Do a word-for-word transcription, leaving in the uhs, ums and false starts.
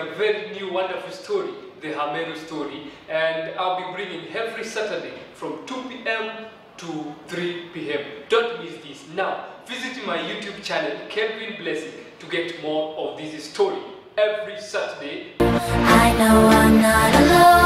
a very new wonderful story, the Ameru Story, and I'll be bringing every Saturday from two p m to three p m Don't miss this. Now, visit my YouTube channel, Kelvin Blessing, to get more of this story every Saturday. I know I'm not alone.